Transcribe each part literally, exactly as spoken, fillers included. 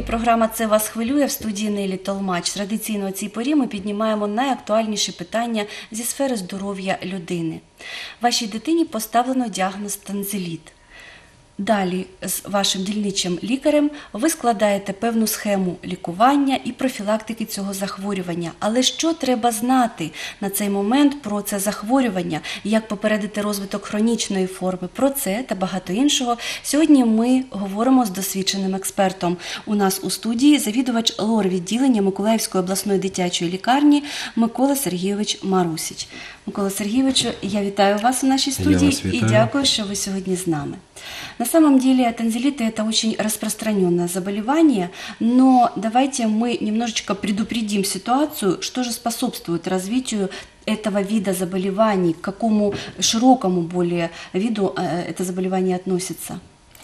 програма «Це вас хвилює» в студії Нелі Толмач. Традиційно о цій порі ми піднімаємо найактуальніші питання зі сфери здоров'я людини. Вашій дитині поставлено діагноз танзеліт. Далі з вашим дільничим лікарем ви складаєте певну схему лікування і профілактики цього захворювання. Але що треба знати на цей момент про це захворювання, як попередити розвиток хронічної форми? Про це та багато іншого сьогодні ми говоримо з досвідченим експертом. У нас у студії завідувач лор-відділення Миколаївської обласної дитячої лікарні Микола Сергійович Марусіч. Микола Сергійовичу, я вітаю вас у нашей студии и дякую, что вы сегодня с нами. На самом деле танзелиты – это очень распространенное заболевание, но давайте мы немножечко предупредим ситуацию, что же способствует развитию этого вида заболеваний, к какому широкому более виду это заболевание относится.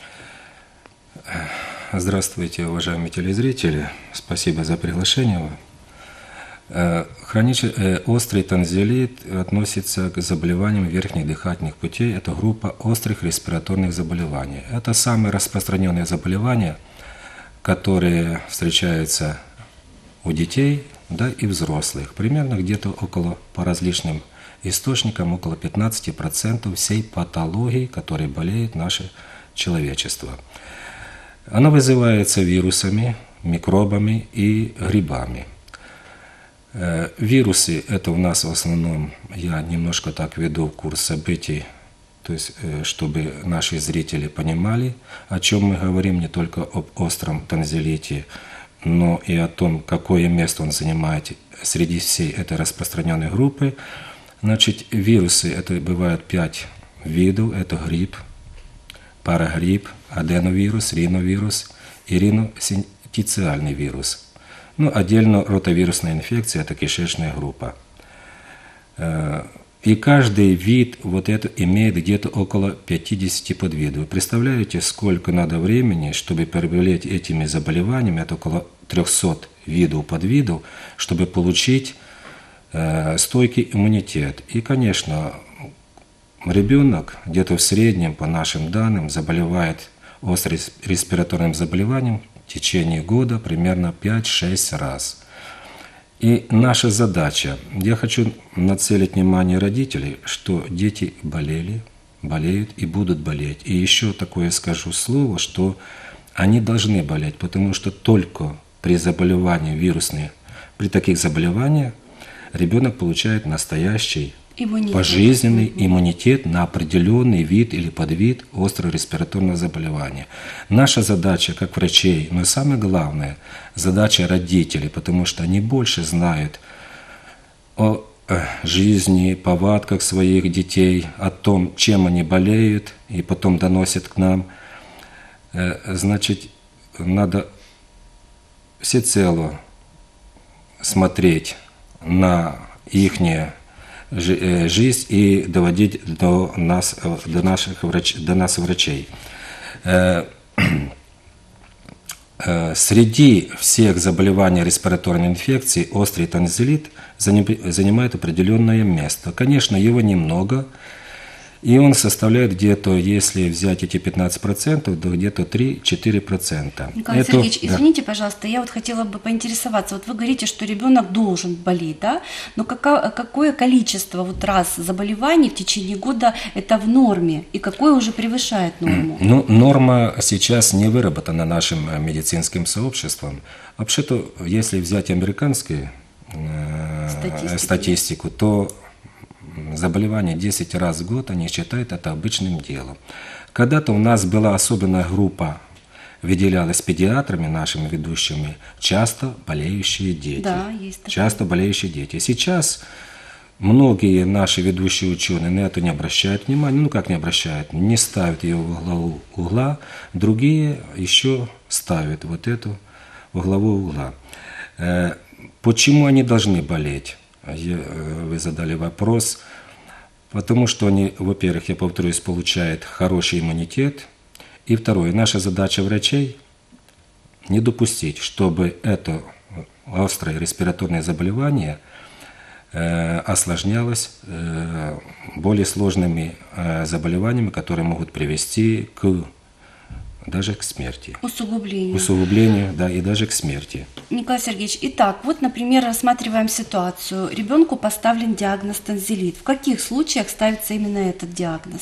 Здравствуйте, уважаемые телезрители, спасибо за приглашение. Хронический острый танзелит относится к заболеваниям верхних дыхательных путей. Это группа острых респираторных заболеваний. Это самые распространенные заболевания, которые встречаются у детей, да, и взрослых. Примерно где-то около, по различным источникам, около пятнадцати процентов всей патологии, которой болеет наше человечество. Она вызывается вирусами, микробами и грибами. Вирусы – это у нас в основном, я немножко так веду курс событий, то есть, чтобы наши зрители понимали, о чем мы говорим, не только об остром танзелите, но и о том, какое место он занимает среди всей этой распространенной группы. Значит, вирусы – это бывают пять видов, это грипп, парагрипп, аденовирус, риновирус и риносинтициальный вирус. Ну, отдельно ротовирусная инфекция – это кишечная группа. И каждый вид вот это имеет где-то около пятидесяти подвидов. Вы представляете, сколько надо времени, чтобы переболеть этими заболеваниями, это около трехсот видов подвидов, чтобы получить э, стойкий иммунитет. И, конечно, ребенок где-то в среднем, по нашим данным, заболевает острым респираторным заболеванием в течение года примерно пять-шесть раз. И наша задача, я хочу нацелить внимание родителей, что дети болели, болеют и будут болеть. И еще такое скажу слово, что они должны болеть, потому что только при заболевании вирусных, при таких заболеваниях ребенок получает настоящий иммунитет. Пожизненный иммунитет на определенный вид или подвид остро-респираторного заболевания. Наша задача, как врачей, но самое главное, задача родителей, потому что они больше знают о жизни, повадках своих детей, о том, чем они болеют, и потом доносят к нам. Значит, надо всецело смотреть на ихние жизнь и доводить до нас, до наших врач, до нас врачей. Среди всех заболеваний респираторной инфекции острый танзелит занимает определенное место. Конечно, его немного, и он составляет где-то, если взять эти пятнадцать процентов, то где-то три-четыре процента. Николай Это, Сергеевич, да. Извините, пожалуйста, я вот хотела бы поинтересоваться. Вот вы говорите, что ребенок должен болеть, да? Но какое, какое количество вот раз заболеваний в течение года это в норме? И какое уже превышает норму? Ну, норма сейчас не выработана нашим медицинским сообществом. Вообще-то, если взять американскую э, статистику, то заболевания десять раз в год, они считают это обычным делом. Когда-то у нас была особенная группа, выделялась педиатрами, нашими ведущими, часто болеющие дети. Да, есть такое. Часто болеющие дети. Сейчас многие наши ведущие ученые на это не обращают внимания. Ну, как не обращают? Не ставят ее во главу угла. Другие еще ставят вот эту во главу угла. Почему они должны болеть? Вы задали вопрос. Потому что они, во-первых, я повторюсь, получают хороший иммунитет. И второе, наша задача врачей не допустить, чтобы это острое респираторное заболевание э, осложнялось э, более сложными э, заболеваниями, которые могут привести к даже к смерти. Усугублению. Усугублению, да, и даже к смерти. Николай Сергеевич, итак, вот, например, рассматриваем ситуацию. Ребенку поставлен диагноз танзелит. В каких случаях ставится именно этот диагноз?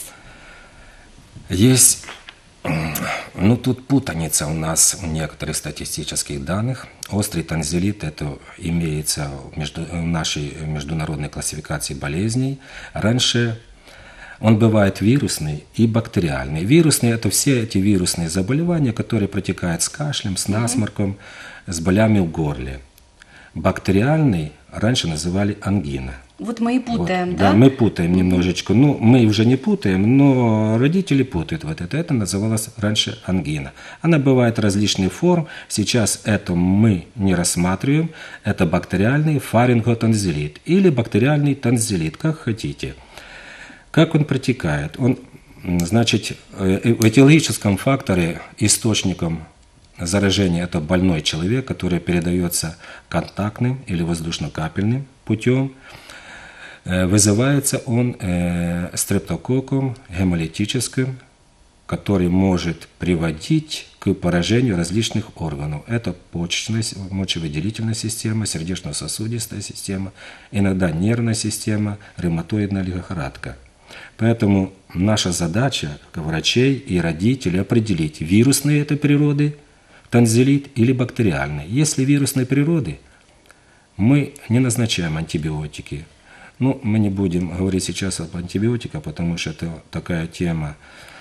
Есть, ну тут путаница у нас в некоторых статистических данных. Острый танзелит, это имеется в, между, в нашей международной классификации болезней. Раньше он бывает вирусный и бактериальный. Вирусный – это все эти вирусные заболевания, которые протекают с кашлем, с насморком, с болями в горле. Бактериальный раньше называли ангина. Вот мы и путаем, Вот, да? Да, мы путаем немножечко. Ну, мы уже не путаем, но родители путают вот это. Это называлось раньше ангина. Она бывает различных форм. Сейчас это мы не рассматриваем. Это бактериальный фаринготанзелит или бактериальный танзелит, как хотите. Как он протекает? Он, значит, в этиологическом факторе источником заражения это больной человек, который передается контактным или воздушно-капельным путем. Вызывается он стрептококком гемолитическим, который может приводить к поражению различных органов. Это почечная, мочевыделительная система, сердечно-сосудистая система, иногда нервная система, ревматоидная лихорадка. Поэтому наша задача, как врачей и родителей, определить, вирусной это природы танзелит или бактериальный. Если вирусной природы, мы не назначаем антибиотики. Ну, мы не будем говорить сейчас об антибиотиках, потому что это такая тема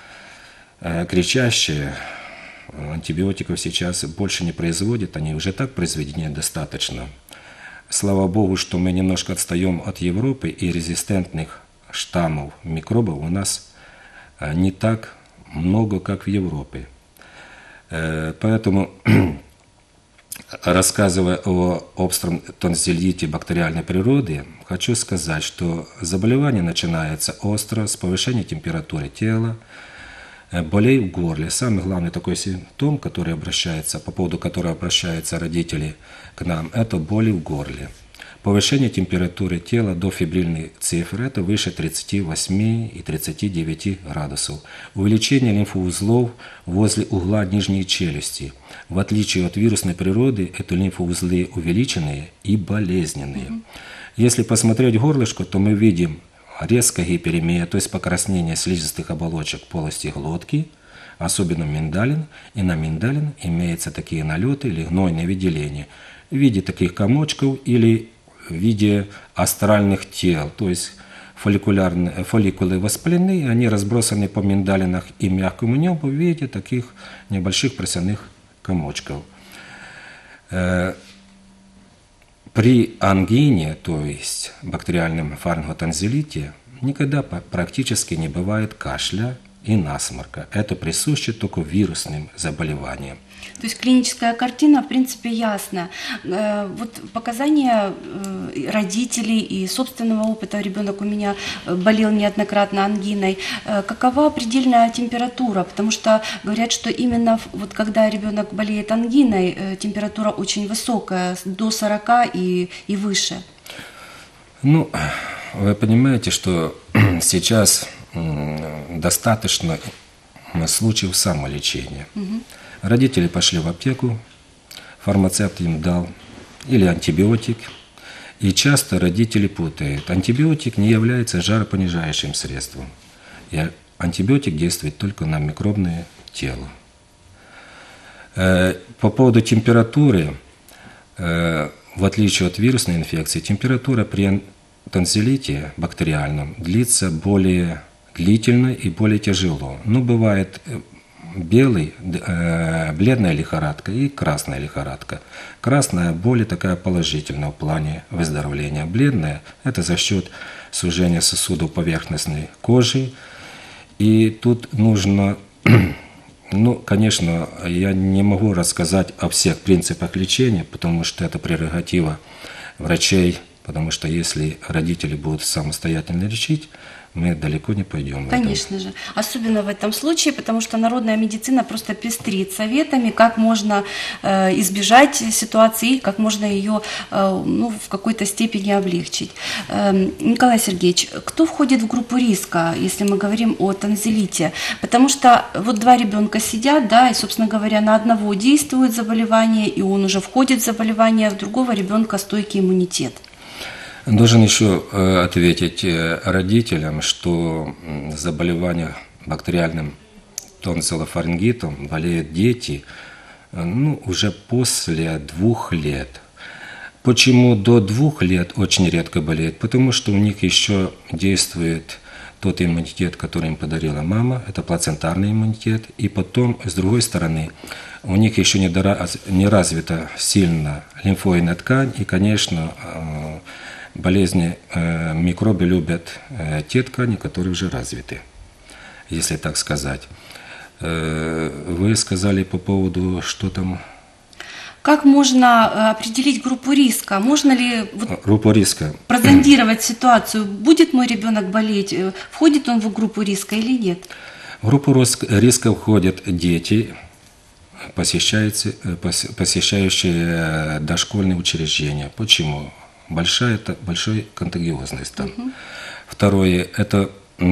э, кричащая. Антибиотиков сейчас больше не производят, они уже так произведены достаточно. Слава Богу, что мы немножко отстаем от Европы, и резистентных штаммов микробов у нас не так много, как в Европе. Поэтому, рассказывая о остром танзелите бактериальной природы, хочу сказать, что заболевание начинается остро, с повышения температуры тела, болей в горле. Самый главный такой симптом, который обращается, по поводу которого обращаются родители к нам, это боли в горле. Повышение температуры тела до фебрильной цифры, это выше тридцати восьми и тридцати девяти градусов. Увеличение лимфоузлов возле угла нижней челюсти. В отличие от вирусной природы, это лимфоузлы увеличенные и болезненные. Mm-hmm. Если посмотреть горлышко, то мы видим резкая гиперемия, то есть покраснение слизистых оболочек полости глотки, особенно миндалин. И на миндалин имеются такие налеты или гнойные выделения в виде таких комочков или в виде астральных тел, то есть фолликулярные, фолликулы воспалены, они разбросаны по миндалинах и мягкому небу в виде таких небольших просяных комочков. При ангине, то есть бактериальном фаринготанзелите, никогда практически не бывает кашля и насморка. Это присуще только вирусным заболеваниям. То есть клиническая картина, в принципе, ясна. Вот показания родителей и собственного опыта, ребенок у меня болел неоднократно ангиной. Какова предельная температура? Потому что говорят, что именно вот когда ребенок болеет ангиной, температура очень высокая, до сорока и, и выше. Ну, вы понимаете, что сейчас достаточно случаев самолечения. Угу. Родители пошли в аптеку, фармацевт им дал или антибиотик, и часто родители путают. Антибиотик не является жаропонижающим средством. И антибиотик действует только на микробное тело. По поводу температуры, в отличие от вирусной инфекции, температура при танзелите бактериальном длится более длительно и более тяжело. Но бывает белый, э, бледная лихорадка и красная лихорадка. Красная более такая положительная в плане выздоровления. Бледная – это за счет сужения сосудов поверхностной кожи. И тут нужно, ну, конечно, я не могу рассказать о всех принципах лечения, потому что это прерогатива врачей, потому что если родители будут самостоятельно лечить, мы далеко не пойдем. Конечно же. Особенно в этом случае, потому что народная медицина просто пестрит советами, как можно э, избежать ситуации, как можно ее э, ну, в какой-то степени облегчить. Э, Николай Сергеевич, кто входит в группу риска, если мы говорим о танзелите? Потому что вот два ребенка сидят, да, и, собственно говоря, на одного действует заболевание, и он уже входит в заболевание, а в другого ребенка стойкий иммунитет. Должен еще ответить родителям, что заболеванием бактериальным тонзиллофарингитом болеют дети ну, уже после двух лет. Почему до двух лет очень редко болеют? Потому что у них еще действует тот иммунитет, который им подарила мама, это плацентарный иммунитет. И потом, с другой стороны, у них еще не, дора... не развита сильно лимфоидная ткань, и, конечно, болезни, э, микробы любят э, те ткани, которые уже развиты, если так сказать. Э, вы сказали по поводу, что там... Как можно определить группу риска? Можно ли вот группу риска. Прозондировать ситуацию? Будет мой ребенок болеть? Входит он в группу риска или нет? В группу риска входят дети, посещающие, посещающие дошкольные учреждения. Почему? Большая, большой контагиозность там. Угу. Второе – это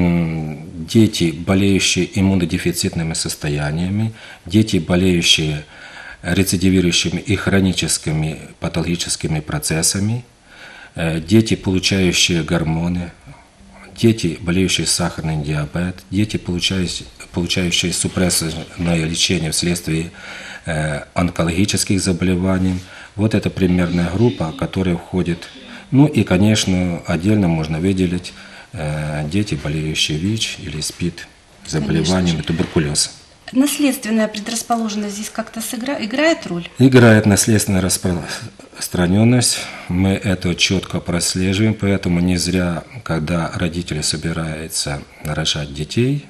м, дети, болеющие иммунодефицитными состояниями, дети, болеющие рецидивирующими и хроническими патологическими процессами, э, дети, получающие гормоны, дети, болеющие сахарным диабетом, дети, получающие, получающие супрессорное лечение вследствие э, онкологических заболеваний. Вот это примерная группа, которая входит. Ну и, конечно, отдельно можно выделить э, дети, болеющие ВИЧ или СПИД, заболеванием туберкулез. Наследственная предрасположенность здесь как-то сыгра... играет роль? Играет наследственная распространенность. Мы это четко прослеживаем, поэтому не зря, когда родители собираются рожать детей,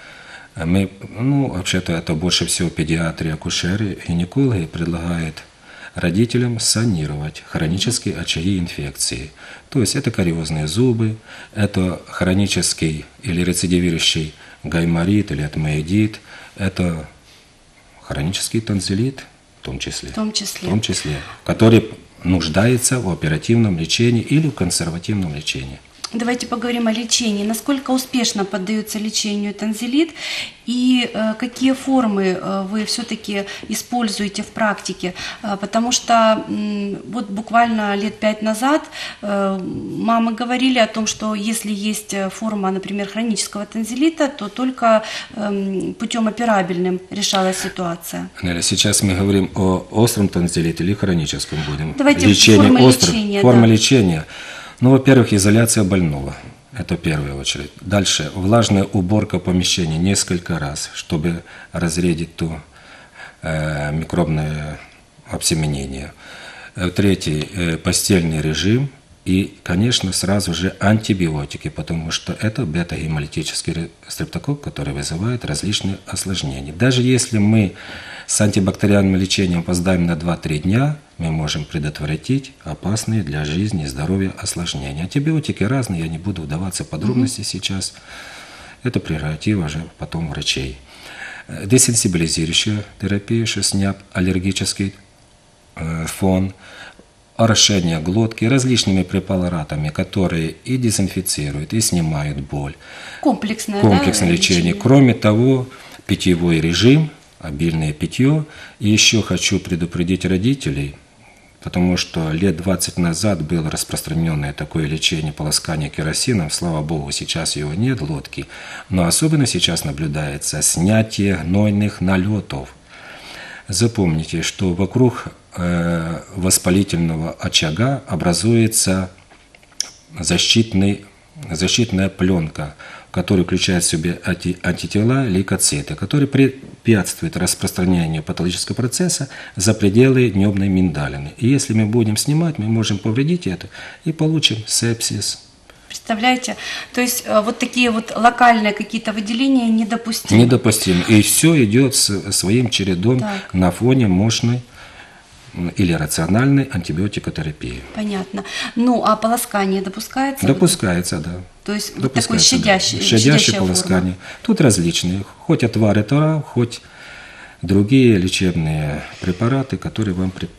мы, ну, вообще-то это больше всего педиатры, акушеры, гинекологи предлагают родителям санировать хронические очаги инфекции. То есть это кариозные зубы, это хронический или рецидивирующий гайморит или атмоидит, это хронический танзелит в том числе, в том числе. В том числе, который нуждается в оперативном лечении или в консервативном лечении. Давайте поговорим о лечении. Насколько успешно поддается лечению танзелит и э, какие формы э, вы все-таки используете в практике? Э, потому что э, вот буквально лет пять назад э, мамы говорили о том, что если есть форма, например, хронического танзелита, то только э, путем операбельным решалась ситуация. Сейчас мы говорим о остром танзелите или хроническом будем. Давайте лечение форма острых, лечения. Форма да. лечения. Ну, во-первых, изоляция больного. Это в первую очередь. Дальше. Влажная уборка помещения несколько раз, чтобы разрядить то э, микробное обсеменение. Третий. Э, постельный режим. И, конечно, сразу же антибиотики, потому что это бета-гемолитический стрептококк, который вызывает различные осложнения. Даже если мы с антибактериальным лечением опоздаем на два-три дня, мы можем предотвратить опасные для жизни и здоровья осложнения. Антибиотики разные, я не буду вдаваться в подробности mm-hmm. сейчас. Это прерогатива уже потом врачей. Десенсибилизирующая терапия, что снят аллергический э, фон, орошение глотки различными препаратами, которые и дезинфицируют, и снимают боль. Комплексное, Комплексное да, лечение. лечение. Кроме того, питьевой режим, обильное питье. И еще хочу предупредить родителей, потому что лет двадцать назад было распространенное такое лечение полоскания керосином. Слава Богу, сейчас его нет, лодки. Но особенно сейчас наблюдается снятие гнойных налетов. Запомните, что вокруг э, воспалительного очага образуется защитный, защитная пленка, которая включает в себя анти, антитела, лейкоциты, которые препятствуют распространению патологического процесса за пределы небной миндалины. И если мы будем снимать, мы можем повредить это и получим сепсис. Представляете? То есть вот такие вот локальные какие-то выделения недопустимы. Недопустимо. И все идет своим чередом так. на фоне мощной м, или рациональной антибиотикотерапии. Понятно. Ну, а полоскание допускается? Допускается, да. То есть вот такой Допускается, да. щадящий, Щадящее щадящая полоскание. Тут различные. Хоть отвары тора, хоть другие лечебные препараты, которые вам при-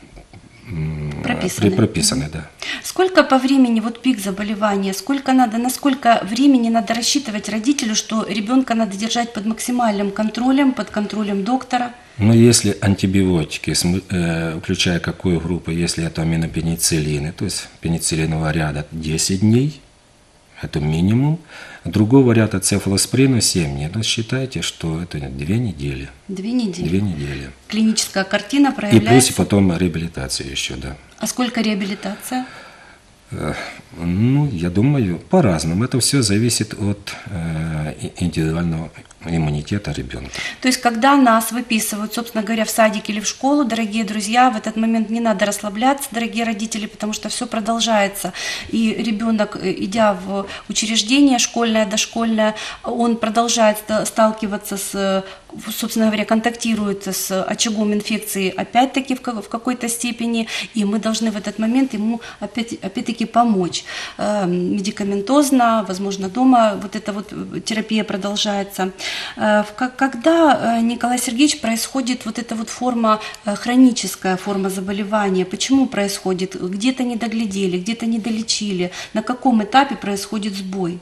м, Прописаны. при- прописаны, да. Сколько по времени, вот пик заболевания, сколько надо, на сколько времени надо рассчитывать родителю, что ребенка надо держать под максимальным контролем, под контролем доктора? Но если антибиотики, см- э, включая какую группу, если это аминопенициллины, то есть пенициллинового ряда десять дней, это минимум. Другого ряда цефалоспорина семь дней. Но считайте, что это две недели. Две недели. Две недели. Клиническая картина И проявляется. плюс и потом реабилитация еще, да. А сколько реабилитация? Э, Ну, я думаю, по-разному. Это все зависит от э, и- индивидуального иммунитета ребенка. То есть, когда нас выписывают, собственно говоря, в садик или в школу, дорогие друзья, в этот момент не надо расслабляться, дорогие родители, потому что все продолжается. И ребенок, э, идя в учреждение школьное, дошкольное, он продолжает ста- сталкиваться с, э, собственно говоря, контактирует с очагом инфекции опять-таки в ка- в какой-то степени, и мы должны в этот момент ему опять, опять-таки помочь. Э, Медикаментозно, возможно, дома вот эта вот терапия продолжается. Э, в ка- Когда, э, Николай Сергеевич, происходит вот эта вот форма, э, хроническая форма заболевания? Почему происходит? Где-то не доглядели, где-то не долечили? На каком этапе происходит сбой?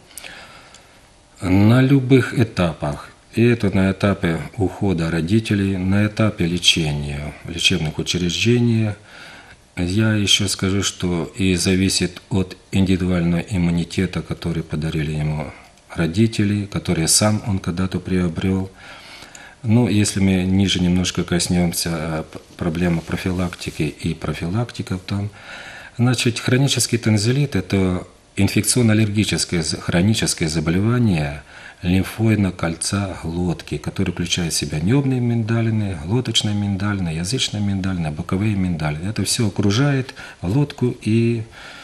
На любых этапах. И это на этапе ухода родителей, на этапе лечения в лечебных учреждениях. Я еще скажу, что и зависит от индивидуального иммунитета, который подарили ему родители, который сам он когда-то приобрел. Ну, если мы ниже немножко коснемся э, п- проблемы профилактики и профилактика там, значит, хронический танзелит – это инфекционно-аллергическое з- хроническое заболевание лимфоидного кольца глотки, которое включает в себя небные миндалины, глоточные миндалины, язычные миндалины, боковые миндалины. Это все окружает глотку и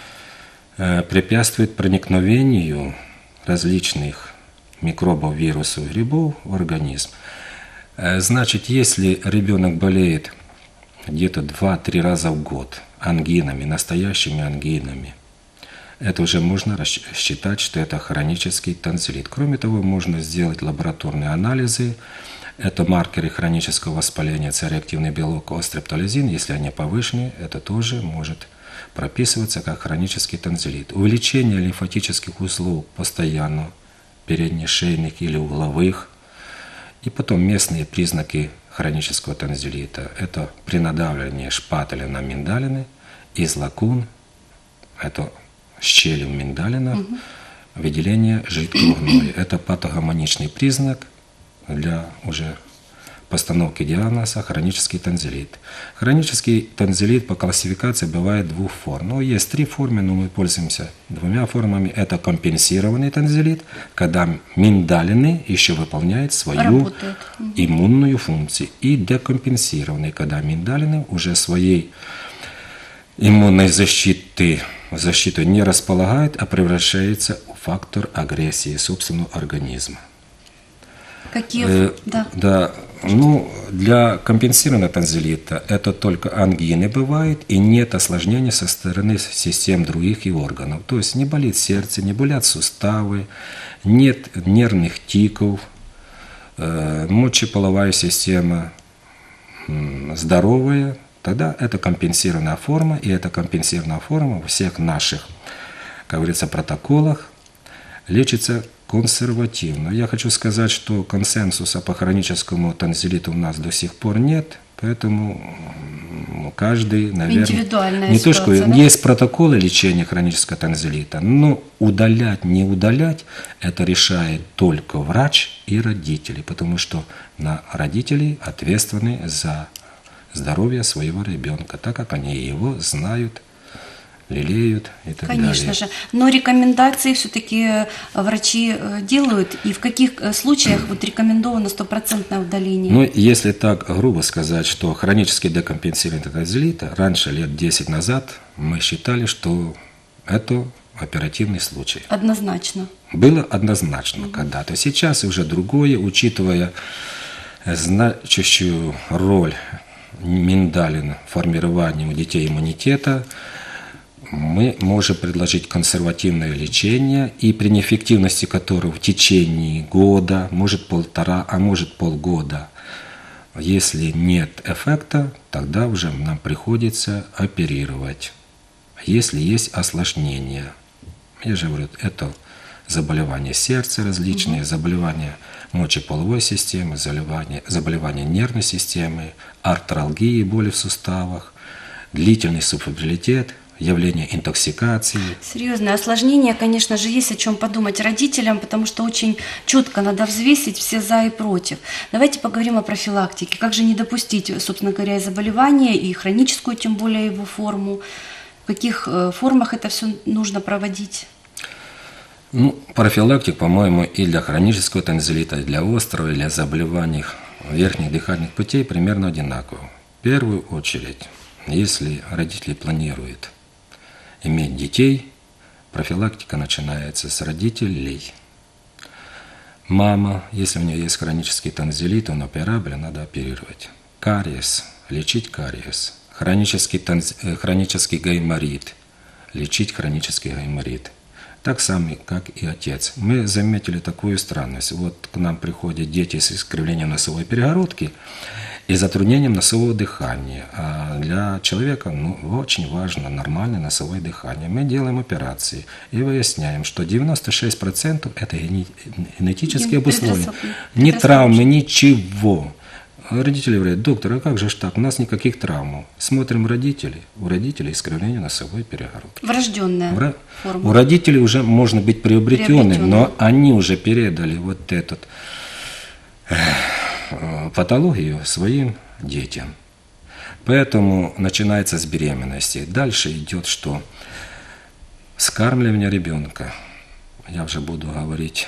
э, препятствует проникновению различных микробов, вирусов, грибов в организм. Э, Значит, если ребенок болеет где-то два-три раза в год ангинами, настоящими ангинами, это уже можно считать, что это хронический танзелит. Кроме того, можно сделать лабораторные анализы. Это маркеры хронического воспаления, цереактивный белок, острептолизин. Если они повышены, это тоже может прописываться как хронический танзелит. Увеличение лимфатических узлов постоянно, переднешейных или угловых. И потом местные признаки хронического танзелита. Это при надавливании шпателя на миндалины, излакун, это щели в миндалинах, выделение жидкого гноя. Это патогомоничный признак для уже постановки диагноза хронический танзелит. Хронический танзелит по классификации бывает двух форм. Ну, есть три формы, но мы пользуемся двумя формами. Это компенсированный танзелит, когда миндалины еще выполняют свою Работают. иммунную функцию. И декомпенсированный, когда миндалины уже своей иммунной защиты, защиты не располагают, а превращается в фактор агрессии собственного организма. Какие? Э, Да. да, ну, для компенсированного танзелита это только ангины бывают, и нет осложнений со стороны систем других и органов. То есть не болит сердце, не болят суставы, нет нервных тиков, э, мочеполовая система м, здоровая. Тогда это компенсированная форма, и эта компенсированная форма во всех наших, как говорится, протоколах лечится консервативно. Я хочу сказать, что консенсуса по хроническому танзелиту у нас до сих пор нет, поэтому м, каждый, наверное, Индивидуальная не то, что ситуация, да? есть протоколы лечения хронического танзелита, но удалять, не удалять, это решает только врач и родители, потому что на родителей ответственны за здоровье своего ребенка, так как они его знают, лелеют и так далее. Конечно же. Но рекомендации все-таки врачи э, делают. И в каких э, случаях вот рекомендовано стопроцентное удаление? Ну, если так грубо сказать, что хронически декомпенсированный танзелит, раньше, лет десять назад, мы считали, что это оперативный случай. Однозначно. Было однозначно когда-то. Сейчас уже другое, учитывая значащую роль миндалин формирования у детей иммунитета, мы можем предложить консервативное лечение, и при неэффективности которого в течение года, может полтора, а может полгода, если нет эффекта, тогда уже нам приходится оперировать. Если есть осложнения, я же говорю, это заболевания сердца различные, заболевания мочеполовой системы, заболевания, заболевания нервной системы, артралгии, боли в суставах, длительный субфебрилитет, явление интоксикации. Серьезное осложнение, конечно же, есть о чем подумать родителям, потому что очень четко надо взвесить все за и против. Давайте поговорим о профилактике. Как же не допустить, собственно говоря, и заболевания, и хроническую, тем более его форму. В каких формах это все нужно проводить? Ну, профилактик, по-моему, и для хронического танзелита, и для острого, и для заболеваний верхних дыхательных путей примерно одинаково. В первую очередь, если родители планируют иметь детей, профилактика начинается с родителей. Мама, если у нее есть хронический танзелит, он операбелен, надо оперировать. Кариес, лечить кариес. Хронический, танз... хронический гайморит, лечить хронический гайморит. Так само, как и отец. Мы заметили такую странность. Вот к нам приходят дети с искривлением носовой перегородки и затруднением носового дыхания. А для человека ну, очень важно нормальное носовое дыхание. Мы делаем операции и выясняем, что девяносто шесть процентов это генетически обусловлено. Ни травмы, ничего. Родители говорят: доктор, а как же ж так? У нас никаких травм. Смотрим родителей. У родителей искривление носовой перегородки. Врожденная Вра... форма. У родителей уже можно быть приобретенным, но они уже передали вот эту патологию своим детям. Поэтому начинается с беременности. Дальше идет что? Скармливание ребенка. Я уже буду говорить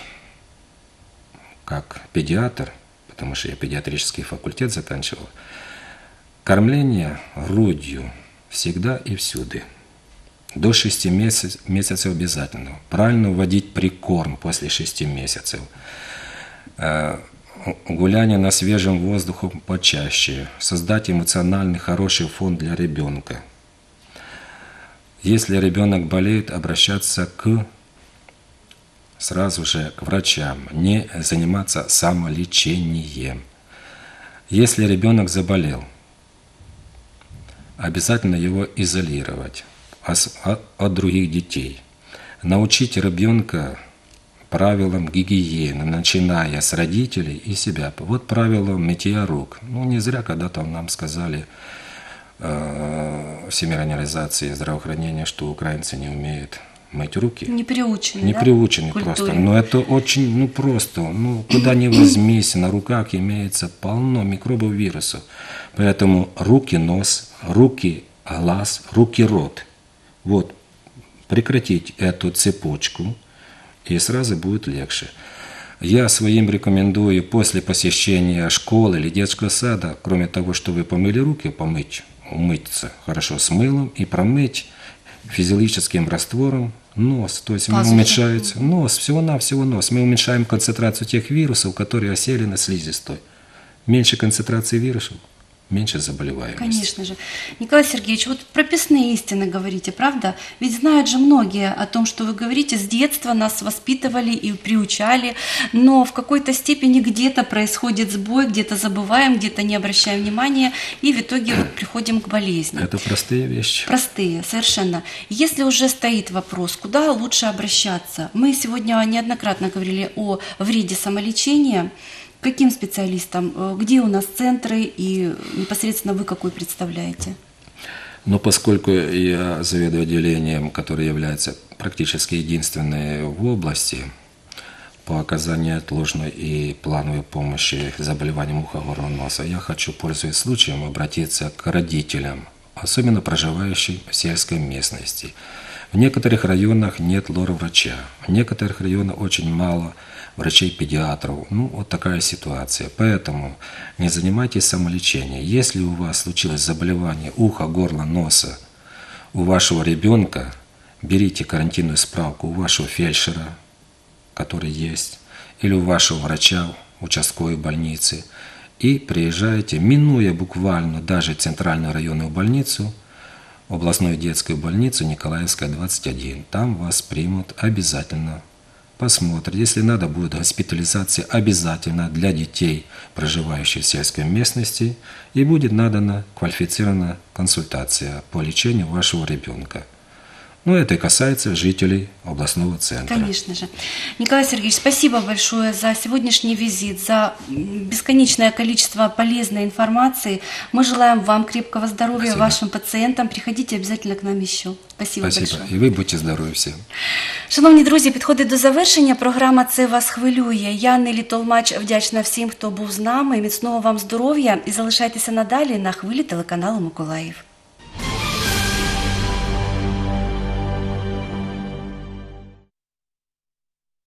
как педиатр, потому что я педиатрический факультет заканчивал. Кормление грудью всегда и всюду. До шести месяцев, месяцев обязательно. Правильно вводить прикорм после шести месяцев. Гуляние на свежем воздухе почаще. Создать эмоциональный хороший фон для ребенка. Если ребенок болеет, обращаться к сразу же к врачам, не заниматься самолечением. Если ребенок заболел, обязательно его изолировать от других детей. Научить ребенка правилам гигиены, начиная с родителей и себя. Вот правило мытья рук. Ну, не зря когда-то нам сказали э, Всемирной организации здравоохранения, что украинцы не умеют мыть руки. Не приучены, Не да? приучены Культуре. просто. Но это очень, ну просто, ну куда ни возьмись, на руках имеется полно микробов, вирусов. Поэтому руки, нос, руки, глаз, руки, рот. Вот, прекратить эту цепочку, и сразу будет легче. Я своим рекомендую после посещения школы или детского сада, кроме того, что вы помыли руки, помыть, умыться хорошо с мылом и промыть физиологическим раствором нос. То есть Пазухи. уменьшается нос, всего-навсего нос. Мы уменьшаем концентрацию тех вирусов, которые осели на слизистой. Меньше концентрации вирусов, меньше заболеваемости. Конечно же. Николай Сергеевич, вот прописные истины говорите, правда? Ведь знают же многие о том, что вы говорите, с детства нас воспитывали и приучали, но в какой-то степени где-то происходит сбой, где-то забываем, где-то не обращаем внимания, и в итоге вот приходим к болезни. Это простые вещи. Простые, совершенно. Если уже стоит вопрос, куда лучше обращаться, мы сегодня неоднократно говорили о вреде самолечения. Каким специалистам? Где у нас центры и непосредственно вы какой представляете? Но поскольку я заведую отделением, которое является практически единственной в области по оказанию отложенной и плановой помощи заболеваниям уха, горла, носа, я хочу, пользуясь случаем, обратиться к родителям, особенно проживающим в сельской местности. В некоторых районах нет лор-врача, в некоторых районах очень мало врачей-педиатров. Ну, вот такая ситуация. Поэтому не занимайтесь самолечением. Если у вас случилось заболевание уха, горла, носа у вашего ребенка, берите карантинную справку у вашего фельдшера, который есть, или у вашего врача участковой больницы, и приезжаете, минуя буквально даже центральную районную больницу, областную детскую больницу Николаевская, двадцать один. Там вас примут обязательно, посмотрят. Если надо будет госпитализация обязательно для детей, проживающих в сельской местности, и будет надана квалифицированная консультация по лечению вашего ребенка. Ну, это и касается жителей областного центра. Конечно же. Николай Сергеевич, спасибо большое за сегодняшний визит, за бесконечное количество полезной информации. Мы желаем вам крепкого здоровья, Спасибо. вашим пациентам. Приходите обязательно к нам еще. Спасибо, Спасибо. большое. І ви будьте здорові всі. Шановні друзі, підходить до завершення. Програма «Це вас хвилює». Я, Нелі Толмач, вдячна всім, хто був з нами. Міцного вам здоров'я і залишайтеся надалі на хвилі телеканалу «Миколаїв».